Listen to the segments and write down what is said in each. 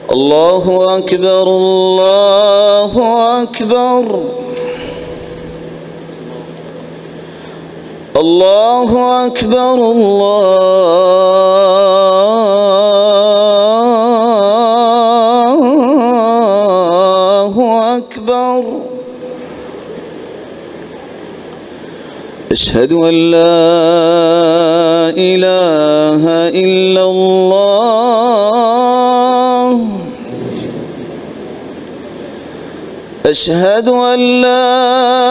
الله أكبر الله أكبر الله أكبر الله أكبر. أشهد أن لا إله إلا الله. أشهد أن لا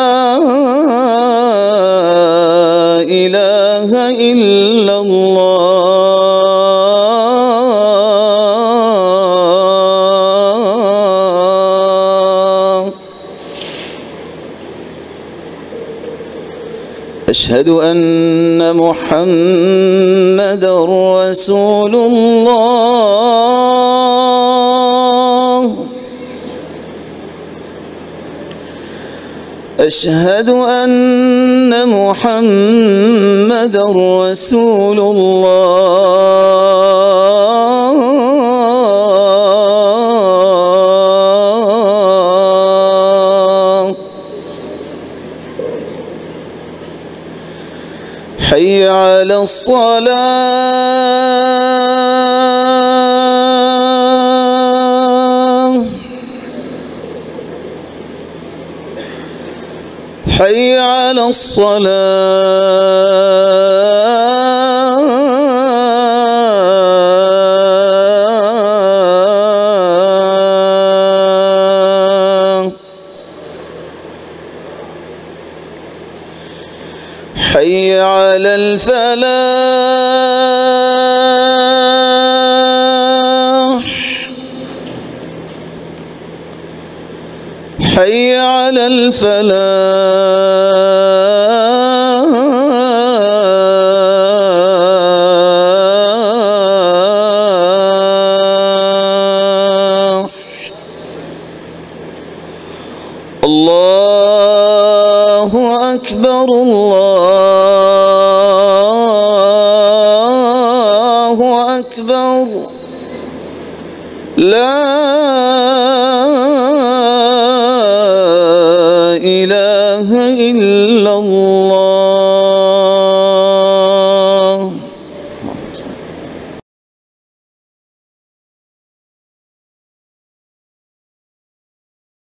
إله إلا الله. أشهد أن محمدًا رسول الله. أشهد أن محمدًا رسول الله. حي على الصلاة. حي على الصلاة. حي على الفلاح. حي على الفلاح. الله أكبر الله أكبر. لا